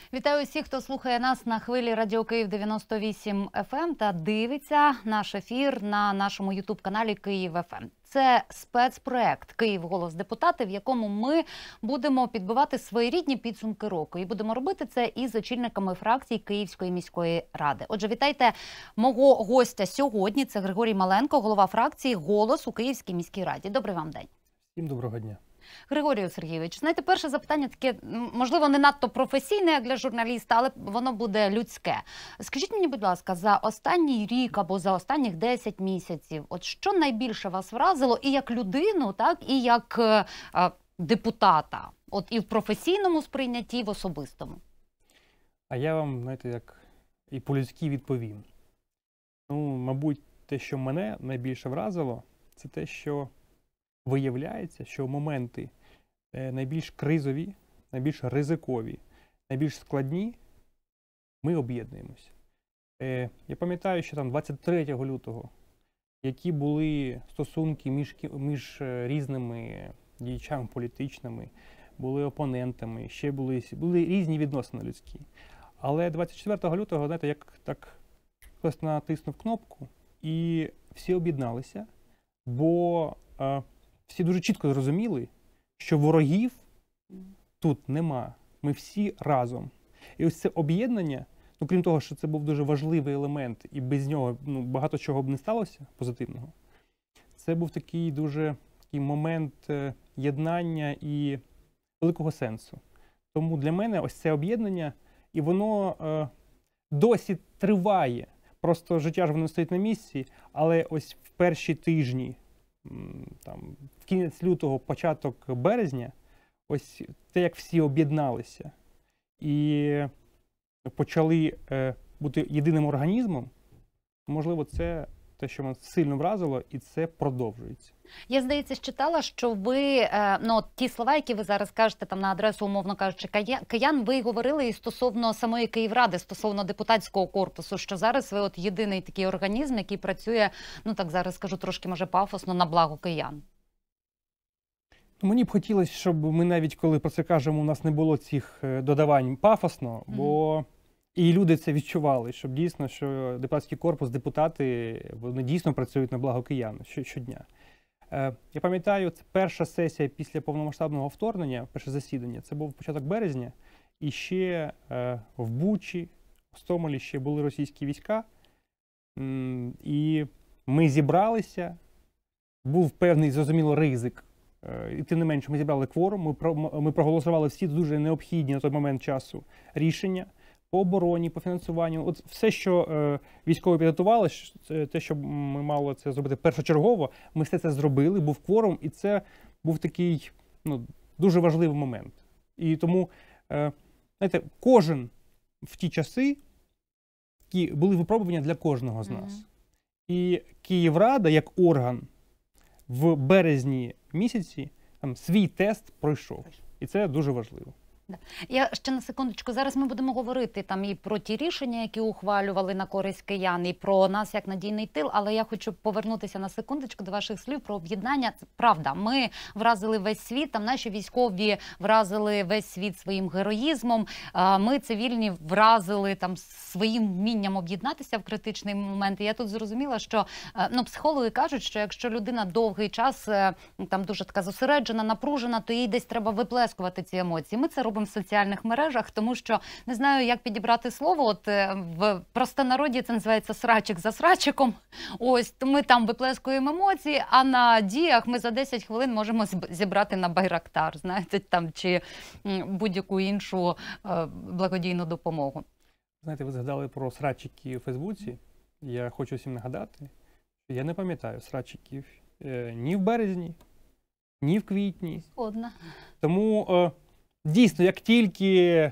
Вітаю усіх, хто слухає нас на хвилі Радіо Київ 98 FM та дивиться наш ефір на нашому ютуб-каналі Київ ФМ. Це спецпроект «Київ. Голос депутати», в якому ми будемо підбивати своєрідні підсумки року. І будемо робити це із очільниками фракцій Київської міської ради. Отже, вітайте мого гостя сьогодні. Це Григорій Маленко, голова фракції «Голос» у Київській міській раді. Добрий вам день. Всім доброго дня. Григорію Сергійович, знаєте, перше запитання таке, можливо, не надто професійне, як для журналіста, але воно буде людське. Скажіть мені, будь ласка, за останній рік або за останніх 10 місяців, от що найбільше вас вразило і як людину, так, і як депутата, от і в професійному сприйнятті, і в особистому? А я вам, знаєте, як і по-людськи відповім. Ну, мабуть, те, що мене найбільше вразило, це те, що виявляється, що моменти найбільш кризові, найбільш ризикові, найбільш складні, ми об'єднуємося. Я пам'ятаю, що там 23 лютого, які були стосунки між різними діячами політичними, були опонентами, ще були різні відносини людські. Але 24 лютого, знаєте, як так хтось натиснув кнопку, і всі об'єдналися, бо всі дуже чітко зрозуміли, що ворогів тут нема. Ми всі разом. І ось це об'єднання, ну, крім того, що це був дуже важливий елемент, і без нього багато чого б не сталося позитивного, це був такий дуже момент єднання і великого сенсу. Тому для мене ось це об'єднання, і воно досі триває. Просто життя ж воно стоїть на місці, але ось в перші тижні, там, в кінець лютого, початок березня, ось те, як всі об'єдналися і почали бути єдиним організмом, можливо, це те, що мене сильно вразило, і це продовжується. Я, здається, читала, що ви, ну, ті слова, які ви зараз кажете там на адресу, умовно кажучи, киян, ви говорили і стосовно самої Київради, стосовно депутатського корпусу, що зараз ви от єдиний такий організм, який працює, ну так зараз скажу трошки, може, пафосно, на благо киян. Мені б хотілося, щоб ми навіть, коли про це кажемо, у нас не було цих додавань пафосно, бо і люди це відчували, щоб дійсно, що депутатський корпус, депутати, вони дійсно працюють на благо киян щодня. Я пам'ятаю, це перша сесія після повномасштабного вторгнення, перше засідання, це був початок березня, і ще в Бучі, в Гостомелі ще були російські війська, і ми зібралися, був певний, зрозуміло, ризик, і тим не менше ми зібрали кворум, ми проголосували всі дуже необхідні на той момент часу рішення по обороні, по фінансуванню. От все, що військові підготували, те, що ми мали це зробити першочергово, ми все це зробили, був кворум, і це був такий, ну, дуже важливий момент. І тому, знаєте, кожен в ті часи, які були випробування для кожного з нас. І Київрада, як орган, в березні місяці там свій тест пройшов. І це дуже важливо. Я ще на секундочку, зараз ми будемо говорити там і про ті рішення, які ухвалювали на користь киян, і про нас як надійний тил, але я хочу повернутися на секундочку до ваших слів про об'єднання. Правда, ми вразили весь світ, там наші військові вразили весь світ своїм героїзмом, ми цивільні вразили там своїм вмінням об'єднатися в критичний момент. І я тут зрозуміла, що ну, психологи кажуть, що якщо людина довгий час там дуже така зосереджена, напружена, то їй десь треба виплескувати ці емоції. Ми це робимо в соціальних мережах, тому що не знаю, як підібрати слово. От в простонароді це називається срачик за срачиком. Ось, то ми там виплескуємо емоції, а на діях ми за 10 хвилин можемо зібрати на Байрактар, знаєте, там чи будь-яку іншу благодійну допомогу. Знаєте, ви згадали про срачики у Фейсбуці. Я хочу всім нагадати, що я не пам'ятаю срачиків ні в березні, ні в квітні. Згодна. Тому дійсно, як тільки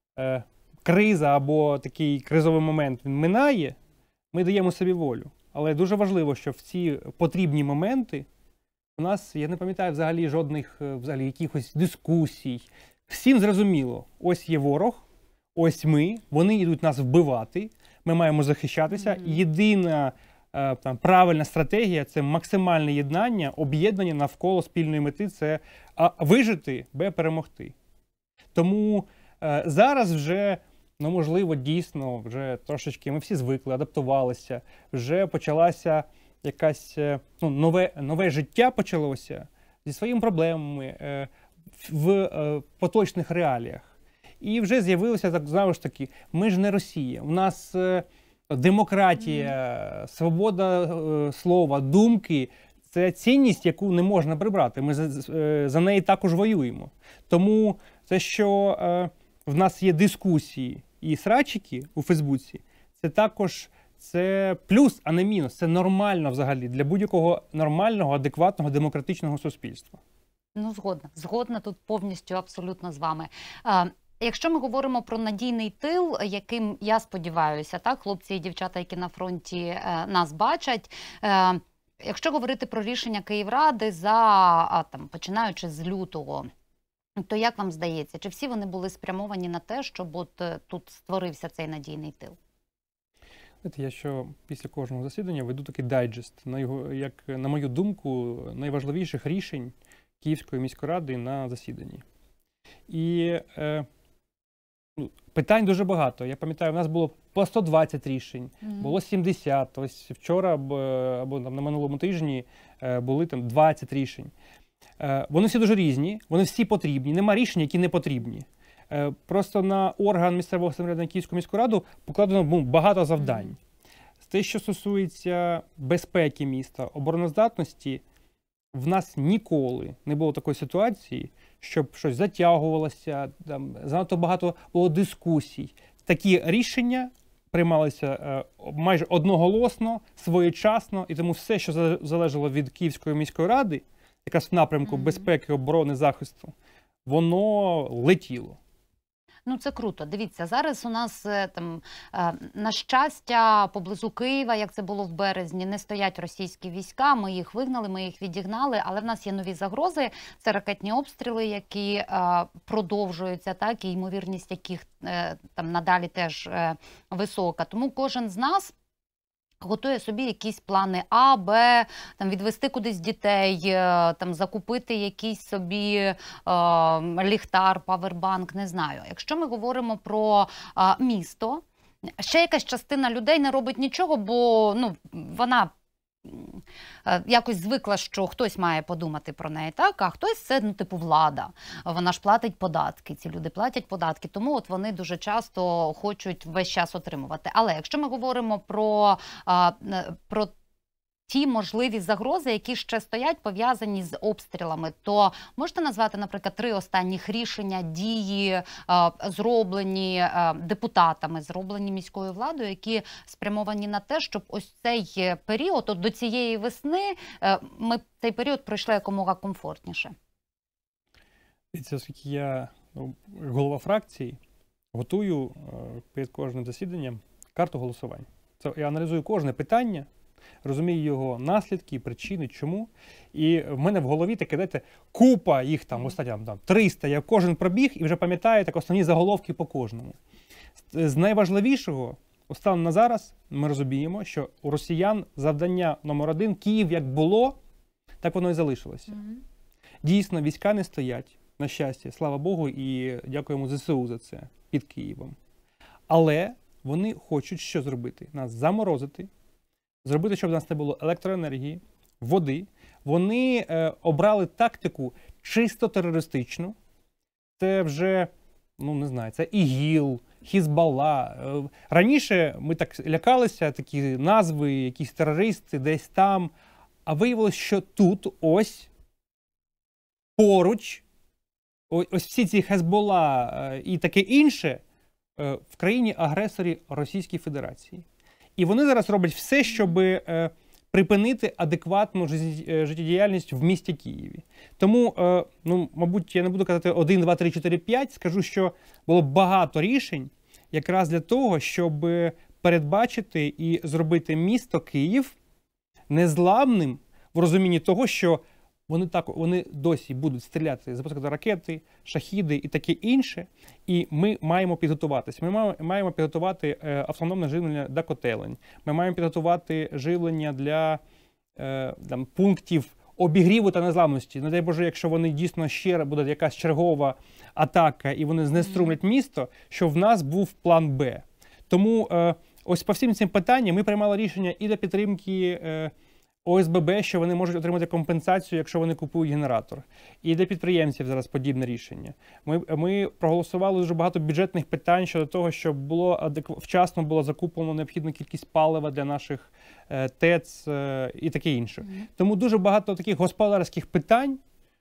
криза або такий кризовий момент він минає, ми даємо собі волю. Але дуже важливо, що в ці потрібні моменти у нас, я не пам'ятаю взагалі жодних якихось дискусій. Всім зрозуміло, ось є ворог, ось ми, вони йдуть нас вбивати, ми маємо захищатися. Єдина там, правильна стратегія – це максимальне єднання, об'єднання навколо спільної мети – це вижити, перемогти. Тому Зараз вже, ну, можливо, дійсно, вже трошечки ми всі звикли, адаптувалися, вже почалася якась, ну, нове життя почалося зі своїми проблемами в поточних реаліях. І вже з'явилося, так, знову ж таки, ми ж не Росія, у нас демократія, свобода слова, думки – це цінність, яку не можна прибрати. Ми за неї також воюємо. Тому те, що в нас є дискусії і срачики у Фейсбуці, це також це плюс, а не мінус. Це нормально взагалі для будь-якого нормального, адекватного, демократичного суспільства. Ну, згодна тут повністю абсолютно з вами. Якщо ми говоримо про надійний тил, яким, я сподіваюся, так, хлопці і дівчата, які на фронті нас бачать, якщо говорити про рішення Київради там, починаючи з лютого, то як вам здається, чи всі вони були спрямовані на те, щоб от тут створився цей надійний тил? Знаєте, я що після кожного засідання веду такий дайджест, як, на мою думку, найважливіших рішень Київської міської ради на засіданні. І питань дуже багато. Я пам'ятаю, у нас було по 120 рішень, було 70. Ось вчора або там, на минулому тижні були там 20 рішень. Вони всі дуже різні, вони всі потрібні. Нема рішень, які не потрібні. Просто на орган місцевого самоврядування Київську міську раду покладено багато завдань. Те, що стосується безпеки міста, обороноздатності, в нас ніколи не було такої ситуації, щоб щось затягувалося, там, занадто багато було дискусій. Такі рішення приймалися майже одноголосно, своєчасно, і тому все, що залежало від Київської міської ради, якраз в напрямку безпеки, оборони, захисту, воно летіло. Ну, це круто. Дивіться, зараз у нас, там, на щастя, поблизу Києва, як це було в березні, не стоять російські війська, ми їх вигнали, ми їх відігнали, але в нас є нові загрози, це ракетні обстріли, які продовжуються, так, і ймовірність яких там надалі теж висока. Тому кожен з нас готує собі якісь плани А, Б, там, відвести кудись дітей, там, закупити якийсь собі ліхтар, павербанк, не знаю. Якщо ми говоримо про місто, ще якась частина людей не робить нічого, бо ну, вона якось звикла, що хтось має подумати про неї, так? А хтось це, ну, типу, влада. Вона ж платить податки, ці люди платять податки, тому от вони дуже часто хочуть весь час отримувати. Але якщо ми говоримо про ті можливі загрози, які ще стоять пов'язані з обстрілами, то можете назвати, наприклад, 3 останніх рішення, дії, зроблені депутатами, зроблені міською владою, які спрямовані на те, щоб ось цей період, от до цієї весни, ми цей період пройшли якомога комфортніше? Це оскільки я голова фракції, готую перед кожним засіданням карту голосувань. Це я аналізую кожне питання, розумію його наслідки, причини, чому. І в мене в голові таке, знаєте, купа їх там, останнім там 300, я кожен пробіг і вже пам'ятаю так основні заголовки по кожному. З найважливішого, станом на зараз, ми розуміємо, що у росіян завдання номер 1 – Київ як було, так воно і залишилося. Дійсно, війська не стоять, на щастя, слава Богу, і дякуємо ЗСУ за це, під Києвом. Але вони хочуть що зробити? Нас заморозити, зробити, щоб у нас не було електроенергії, води. Вони обрали тактику чисто терористичну. Це вже, ну не знаю, це ІГІЛ, Хізбалла. Раніше ми так лякалися, такі назви, якісь терористи десь там. А виявилось, що тут ось поруч, ось всі ці Хезболла і таке інше в країні-агресорі Російській Федерації. І вони зараз роблять все, щоб припинити адекватну життєдіяльність в місті Києві. Тому, ну, мабуть, я не буду казати 1, 2, 3, 4, 5, скажу, що було багато рішень якраз для того, щоб передбачити і зробити місто Київ незламним в розумінні того, що вони досі будуть стріляти, запускати ракети, шахіди і таке інше, і ми маємо підготуватися. Ми маємо підготувати автономне живлення для котелень, ми маємо підготувати живлення для пунктів обігріву та незламності. Не дай Боже, якщо вони дійсно ще буде якась чергова атака і вони знеструмлять місто, щоб в нас був план Б. Тому ось по всім цим питанням ми приймали рішення і для підтримки ОСББ, що вони можуть отримати компенсацію, якщо вони купують генератор. І для підприємців зараз подібне рішення. Ми проголосували дуже багато бюджетних питань щодо того, щоб вчасно було закуплено необхідну кількість палива для наших ТЕЦ і таке інше. Тому дуже багато таких господарських питань,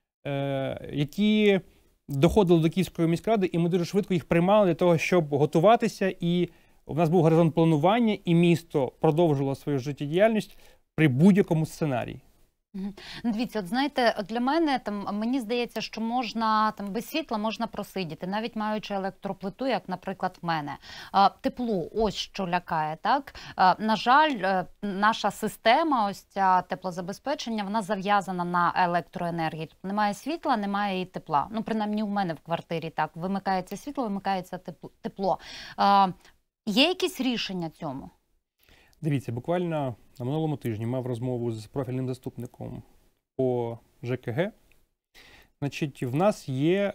які доходили до Київської міськради, і ми дуже швидко їх приймали для того, щоб готуватися. І у нас був горизонт планування, і місто продовжило свою життєдіяльність при будь-якому сценарії. Дивіться, от знаєте, для мене мені здається, що можна без світла можна просидіти, навіть маючи електроплиту, як, наприклад, в мене. Тепло, ось що лякає, так? На жаль, наша система, ось ця теплозабезпечення, вона зав'язана на електроенергії. Тобто немає світла, немає і тепла. Ну, принаймні, у мене в квартирі так. Вимикається світло, вимикається тепло. Є якісь рішення цьому? Дивіться, буквально на минулому тижні мав розмову з профільним заступником по ЖКГ. Значить, в нас є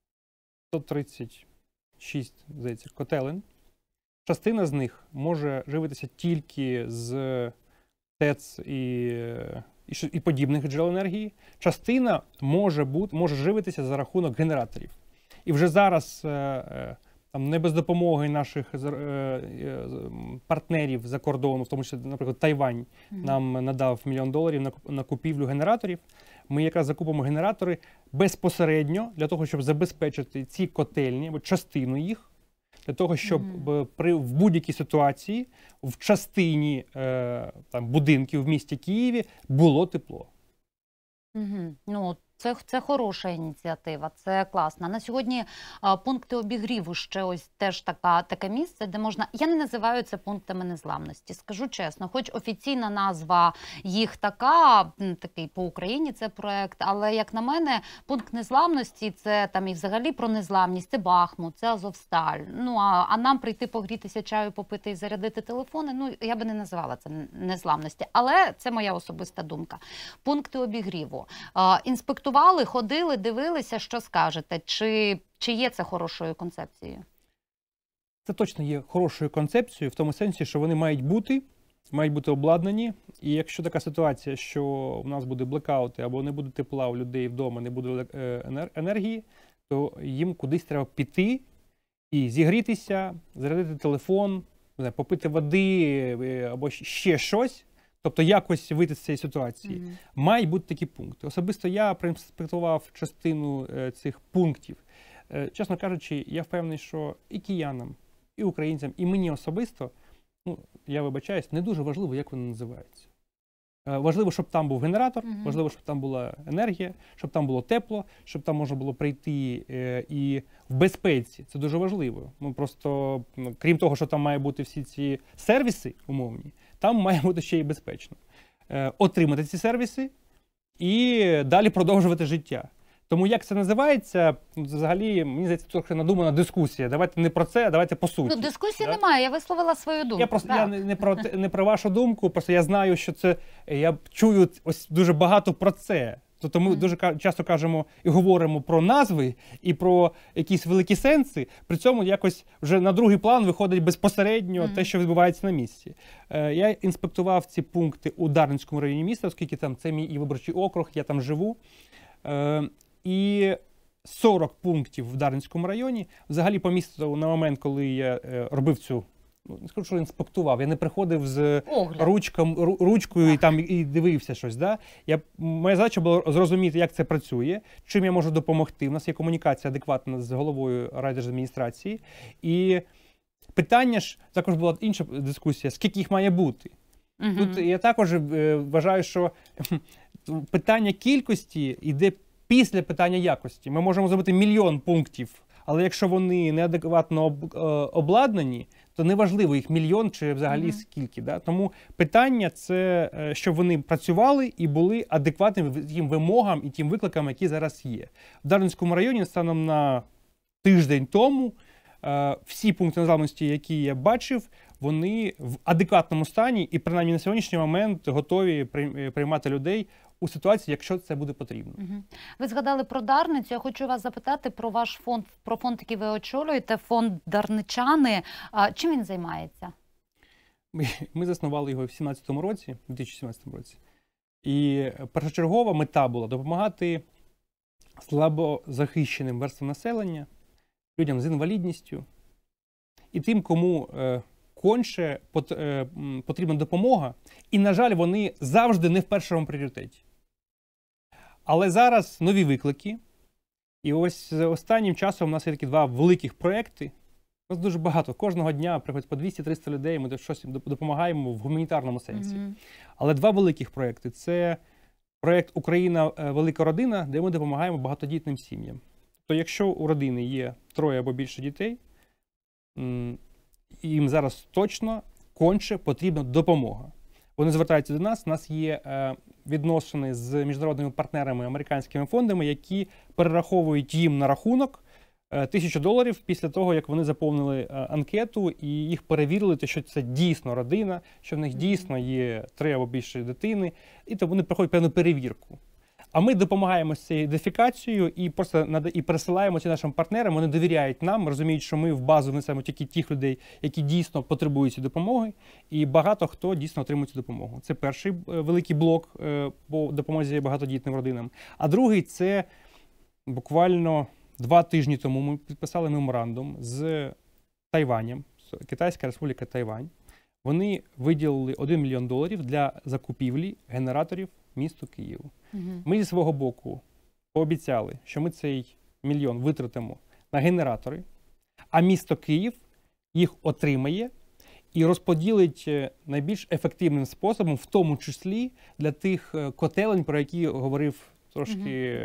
136, здається, котелень. Частина з них може живитися тільки з ТЕЦ і подібних джерел енергії. Частина може живитися за рахунок генераторів. І вже зараз не без допомоги наших партнерів за кордону, в тому числі, наприклад, Тайвань нам надав $1 мільйон на купівлю генераторів. Ми якраз закупимо генератори безпосередньо для того, щоб забезпечити ці котельні, або частину їх, для того, щоб в будь-якій ситуації в частині будинків в місті Києві було тепло. Ну, це хороша ініціатива, це класно. На сьогодні пункти обігріву ще ось теж таке місце, де можна... Я не називаю це пунктами незламності, скажу чесно. Хоч офіційна назва їх такий по Україні це проект, але, як на мене, пункт незламності – це там і взагалі про незламність, це Бахмут, це Азовсталь. Ну, а нам прийти погрітися чаю, попити і зарядити телефони, ну, я би не називала це незламності. Але це моя особиста думка. Пункти обігріву. Інспектували, ходили, дивилися, що скажете? Чи є це хорошою концепцією? Це точно є хорошою концепцією, в тому сенсі, що вони мають бути обладнані. І якщо така ситуація, що у нас буде блекаути, або не буде тепла у людей вдома, не буде енергії, то їм кудись треба піти і зігрітися, зарядити телефон, попити води або ще щось. Тобто якось вийти з цієї ситуації. Мають бути такі пункти. Особисто я проінспектував частину цих пунктів. Чесно кажучи, я впевнений, що і киянам, і українцям, і мені особисто, я вибачаюсь, не дуже важливо, як вони називаються. Важливо, щоб там був генератор, важливо, щоб там була енергія, щоб там було тепло, щоб там можна було прийти і в безпеці. Це дуже важливо. Просто, крім того, що там має бути всі ці сервіси умовні, там має бути ще й безпечно. Отримати ці сервіси і далі продовжувати життя. Тому як це називається, взагалі, мені здається, трохи надумана дискусія. Давайте не про це, а давайте по суті. Ну, дискусії немає, я висловила свою думку. Я не про вашу думку, просто я знаю, що це, я чую ось дуже багато про це. Тобто ми дуже часто кажемо і говоримо про назви і про якісь великі сенси, при цьому якось вже на другий план виходить безпосередньо те, що відбувається на місці. Я інспектував ці пункти у Дарницькому районі міста, оскільки там це мій виборчий округ, я там живу. І 40 пунктів в Дарницькому районі. Взагалі по місту на момент, коли я робив цю, не скажу, що інспектував, я не приходив з ручкою і дивився щось. Да? Моя задача була зрозуміти, як це працює, чим я можу допомогти. У нас є комунікація адекватна з головою райдержадміністрації. І питання ж, також була інша дискусія, скільки їх має бути. Тут я також вважаю, що питання кількості йде після питання якості. Ми можемо зробити 1 мільйон пунктів, але якщо вони неадекватно обладнані, то неважливо, їх 1 мільйон чи взагалі скільки. Да? Тому питання – це, щоб вони працювали і були адекватними тим вимогам і тим викликам, які зараз є. В Дарницькому районі станом на тиждень тому всі пункти незламності, які я бачив, вони в адекватному стані і, принаймні, на сьогоднішній момент готові приймати людей у ситуації, якщо це буде потрібно. Ви згадали про Дарницю. Я хочу вас запитати про ваш фонд, про фонд, який ви очолюєте, фонд Дарничани. Чим він займається? Ми заснували його в 2017 році. І першочергова мета була допомагати слабозахищеним верствам населення, людям з інвалідністю і тим, кому конче потрібна допомога. І, на жаль, вони завжди не в першому пріоритеті. Але зараз нові виклики. І ось останнім часом у нас є такі два великих проекти. У нас дуже багато. Кожного дня приходить по 200-300 людей, ми щось допомагаємо в гуманітарному сенсі. Але два великих проекти. Це проект «Україна. Велика родина», де ми допомагаємо багатодітним сім'ям. То якщо у родини є 3 або більше дітей, їм зараз точно конче потрібна допомога. Вони звертаються до нас. У нас є відносини з міжнародними партнерами, американськими фондами, які перераховують їм на рахунок $1000 після того, як вони заповнили анкету і їх перевірили, що це дійсно родина, що в них дійсно є 3 або більше дитини, і то вони проходять певну перевірку. А ми допомагаємо з цією ідентифікацією і просто пересилаємо це нашим партнерам, вони довіряють нам, розуміють, що ми в базу внесемо тільки тих людей, які дійсно потребують цієї допомоги, і багато хто дійсно отримує цю допомогу. Це перший великий блок по допомозі багатодітним родинам. А другий – це буквально 2 тижні тому ми підписали меморандум з Тайванем, Китайська Республіка Тайвань. Вони виділили $1 мільйон для закупівлі генераторів місту Києву. Ми зі свого боку пообіцяли, що ми цей $1 мільйон витратимо на генератори, а місто Київ їх отримає і розподілить найбільш ефективним способом, в тому числі для тих котелень, про які говорив трошки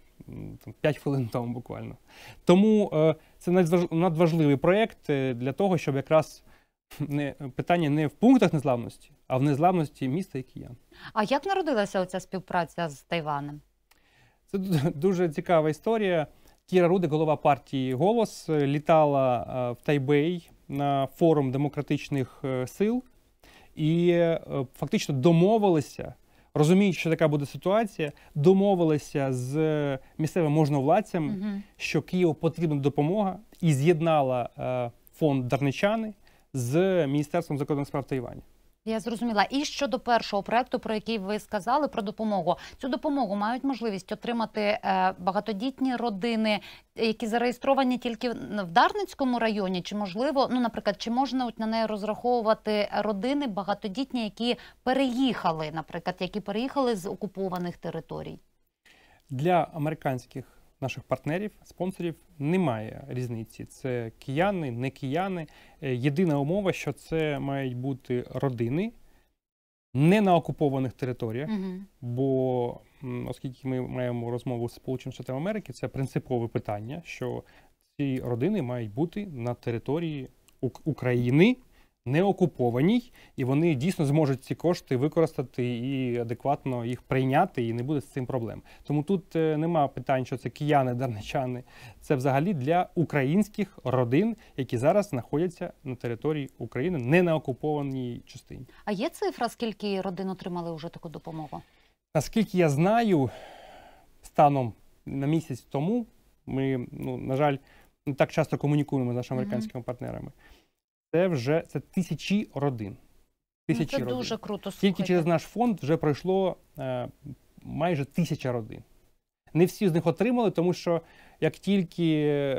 5 хвилин тому буквально. Тому це надважливий проєкт для того, щоб якраз питання не в пунктах незламності, а в незламності міста і киян. А як народилася оця співпраця з Тайванем? Це дуже цікава історія. Кіра Рудик, голова партії «Голос», літала в Тайбей на форум демократичних сил і фактично домовилися, розуміючи, що така буде ситуація, домовилися з місцевим можновладцям, що Києву потрібна допомога, і з'єднала фонд «Дарничани» з Міністерством закордонних справ Тайваню. Я зрозуміла. І щодо першого проєкту, про який ви сказали, про допомогу. Цю допомогу мають можливість отримати багатодітні родини, які зареєстровані тільки в Дарницькому районі? Чи можливо, наприклад, чи можна на неї розраховувати родини багатодітні, які переїхали, наприклад, які переїхали з окупованих територій? Для американських наших партнерів, спонсорів немає різниці. Це кияни, не кияни. Єдина умова, що це мають бути родини не на окупованих територіях, бо оскільки ми маємо розмову з Сполученими Штатами Америки, це принципове питання, що ці родини мають бути на території України, не окупованій, і вони дійсно зможуть ці кошти використати і адекватно їх прийняти, і не буде з цим проблем. Тому тут нема питань, що це кияни, дарничани. Це взагалі для українських родин, які зараз знаходяться на території України, не на окупованій частині. А є цифра, скільки родин отримали вже таку допомогу? Наскільки я знаю, станом на місяць тому, ми, на жаль, не так часто комунікуємо з нашими американськими партнерами, це тисячі родин. Це дуже круто. Тільки через наш фонд вже пройшло майже 1000 родин. Не всі з них отримали, тому що як тільки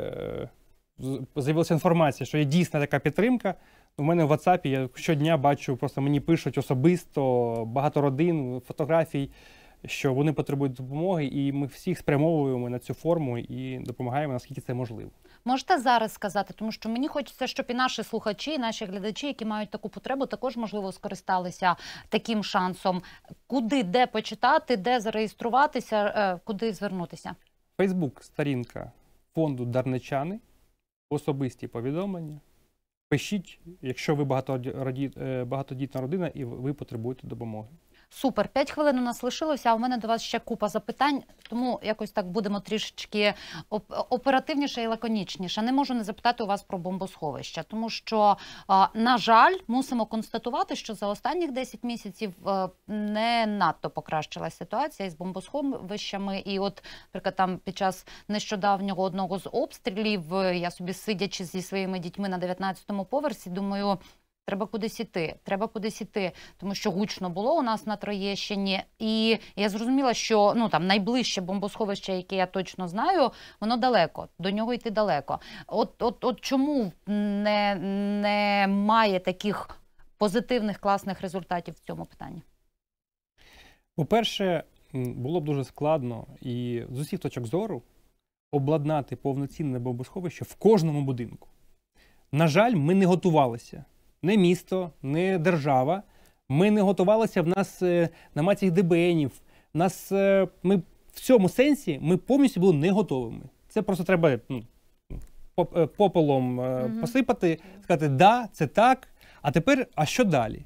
з'явилася інформація, що є дійсна така підтримка, у мене в WhatsApp я щодня бачу, просто мені пишуть особисто багато родин, фотографій, що вони потребують допомоги, і ми всіх спрямовуємо на цю форму і допомагаємо, наскільки це можливо. Можете зараз сказати, тому що мені хочеться, щоб і наші слухачі, і наші глядачі, які мають таку потребу, також, можливо, скористалися таким шансом. Куди, де почитати, де зареєструватися, куди звернутися? Фейсбук-сторінка фонду «Дарничани», особисті повідомлення. Пишіть, якщо ви багатодітна родина і ви потребуєте допомоги. Супер, 5 хвилин у нас лишилося, а у мене до вас ще купа запитань, тому якось так будемо трішечки оперативніше і лаконічніше. Не можу не запитати у вас про бомбосховища, тому що, на жаль, мусимо констатувати, що за останніх 10 місяців не надто покращилася ситуація із бомбосховищами. І от, наприклад, там під час нещодавнього одного з обстрілів, я собі сидячи зі своїми дітьми на 19-му поверсі, думаю, треба кудись іти, тому що гучно було у нас на Троєщині. І я зрозуміла, що там найближче бомбосховище, яке я точно знаю, воно далеко, до нього йти далеко. От чому не має таких позитивних, класних результатів в цьому питанні? По-перше, було б дуже складно і з усіх точок зору обладнати повноцінне бомбосховище в кожному будинку. На жаль, ми не готувалися. Не місто, не держава. Ми не готувалися, в нас нема цих ДБНів. Ми в цьому сенсі ми повністю були не готовими. Це просто треба попелом посипати, сказати, да, це так, а тепер, а що далі?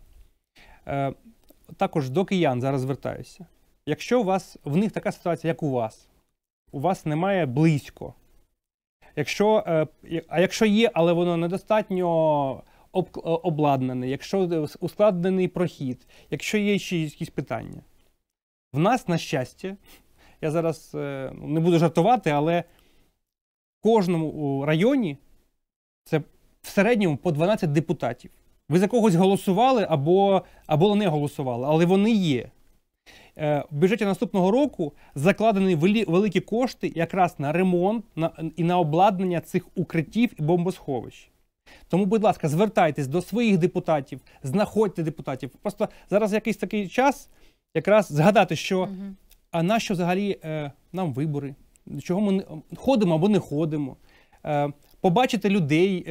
Також до киян зараз звертаюся. Якщо в них така ситуація, як у вас немає близько. Якщо є, але воно недостатньо обладнаний, якщо ускладнений прохід, якщо є ще якісь питання. В нас, на щастя, я зараз не буду жартувати, але в кожному районі це в середньому по 12 депутатів. Ви за когось голосували або не голосували, але вони є. В бюджеті наступного року закладені великі кошти якраз на ремонт і на обладнання цих укриттів і бомбосховищ. Тому, будь ласка, звертайтесь до своїх депутатів, знаходьте депутатів. Просто зараз якийсь такий час якраз згадати, що а нащо взагалі нам вибори? Чого ми ходимо або не ходимо? Побачити людей,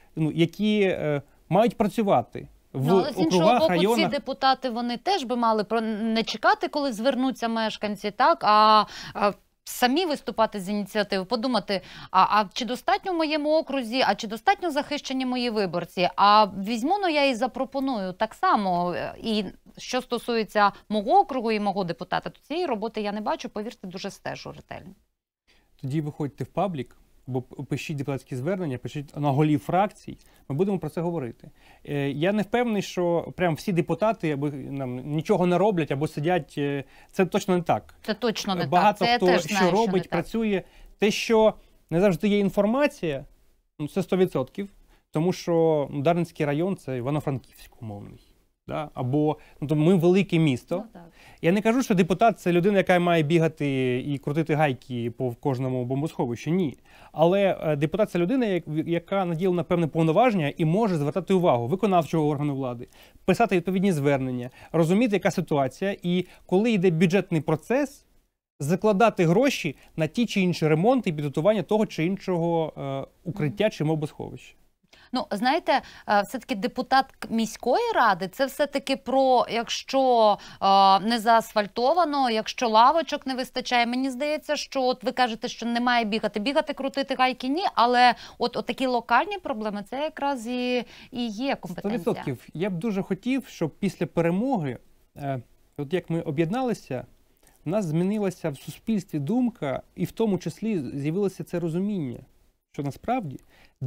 які мають працювати в але з іншого округах, боку, районах. ці депутати, вони теж би мали не чекати, коли звернуться мешканці, так, а самі виступати з ініціативи, подумати, а чи достатньо в моєму окрузі, а чи достатньо захищені мої виборці, а візьму, я і запропоную так само. І що стосується мого округу і мого депутата, то цієї роботи я не бачу, повірте, дуже стежу ретельно. Тоді виходьте в паблік, або пишіть депутатські звернення, пишіть на голів фракцій, ми будемо про це говорити. Я не впевнений, що прям всі депутати або нічого не роблять, або сидять, це точно не так. Це точно не Багато так. Це хто я теж знаю, що робить, що працює. Те, що не завжди є інформація, це 100%, тому що Дарницький район – це Івано-Франківськ умовний. Да? Або ми велике місто. Я не кажу, що депутат – це людина, яка має бігати і крутити гайки по кожному бомбосховищу. Ні. Але депутат – це людина, яка наділена певне повноваження і може звертати увагу виконавчого органу влади, писати відповідні звернення, розуміти, яка ситуація. І коли йде бюджетний процес, закладати гроші на ті чи інші ремонти і підготування того чи іншого укриття чи бомбосховища. Знаєте, все-таки депутат міської ради – це все-таки про, якщо не заасфальтовано, якщо лавочок не вистачає. Мені здається, що от ви кажете, що не має бігати, крутити гайки – ні, але от такі локальні проблеми – це якраз і є компетенція. 100%. Я б дуже хотів, щоб після перемоги, от як ми об'єдналися, в нас змінилася в суспільстві думка, і в тому числі з'явилося це розуміння, що насправді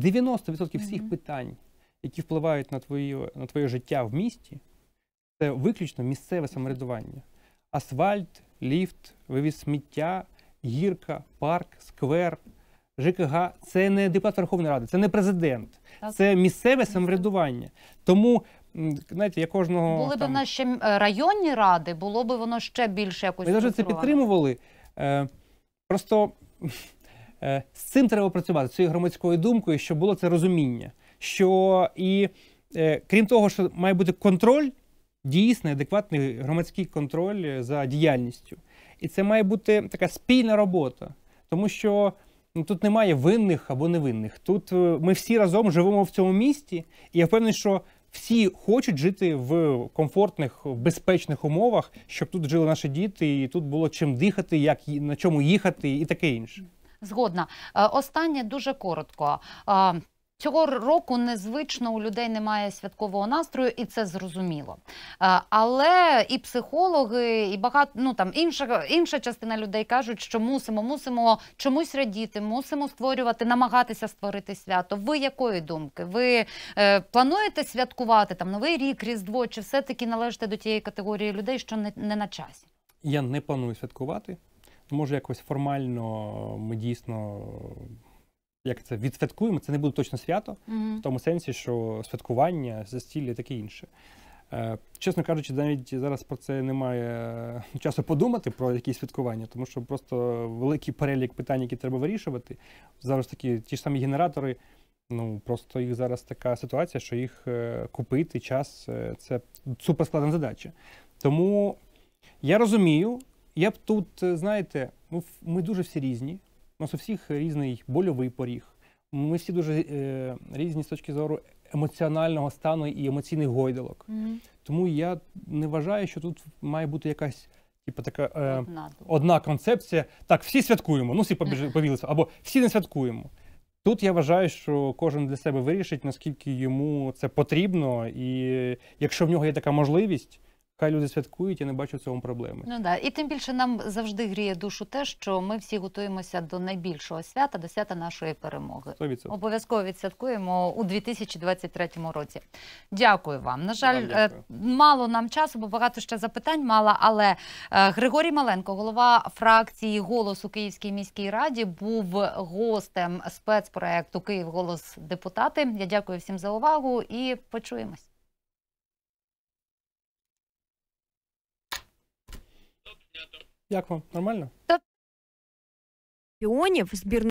90% всіх питань, які впливають на твоє життя в місті, це виключно місцеве самоврядування. Асфальт, ліфт, вивіз сміття, гірка, парк, сквер, ЖКГ – це не депутат Верховної Ради, це не президент, це місцеве самоврядування. Тому, знаєте, я кожного... Були б в нас ще районні ради, було б воно ще більше якось... Ми навіть це підтримували. Просто... З цим треба працювати, з цією громадською думкою, щоб було це розуміння. Що крім того, що має бути контроль, дійсний, адекватний громадський контроль за діяльністю. І це має бути така спільна робота. Тому що тут немає винних або невинних. Тут ми всі разом живемо в цьому місті, і я впевнений, що всі хочуть жити в комфортних, в безпечних умовах, щоб тут жили наші діти, і тут було чим дихати, на чому їхати і таке інше. Згодна. Останнє дуже коротко. Цього року незвично, у людей немає святкового настрою, і це зрозуміло. Але і психологи, і багато, інша частина людей кажуть, що мусимо чомусь радіти, мусимо створювати, намагатися створити свято. Ви якої думки? Ви плануєте святкувати там Новий рік, Різдво, чи все-таки належите до тієї категорії людей, що не на часі? Я не планую святкувати. Може, якось формально ми дійсно відсвяткуємо. Це не буде точно свято, в тому сенсі, що святкування, застілля і таке інше. Чесно кажучи, навіть зараз про це немає часу подумати, про якісь святкування, тому що просто великий перелік питань, які треба вирішувати. Зараз такі ті ж самі генератори, просто їх зараз така ситуація, що їх купити час – це суперскладна задача. Тому я розумію, я б тут, знаєте, ми дуже всі різні, у нас у всіх різний больовий поріг, ми всі дуже різні з точки зору емоціонального стану і емоційних гойдалок. Тому я не вважаю, що тут має бути якась така одна концепція. Так, всі святкуємо, всі повілися, або всі не святкуємо. Тут я вважаю, що кожен для себе вирішить, наскільки йому це потрібно, і якщо в нього є така можливість, хай люди святкують, я не бачу в цьому проблеми. І тим більше нам завжди гріє душу те, що ми всі готуємося до найбільшого свята, до свята нашої перемоги. 100%. Обов'язково відсвяткуємо у 2023 році. Дякую вам. На жаль, мало нам часу, бо багато ще запитань мала, але Григорій Маленко, голова фракції «Голос» у Київській міській раді, був гостем спецпроекту «Київ. Голос. Депутати». Я дякую всім за увагу і почуємось. Як вам? Нормально? Піонів збірної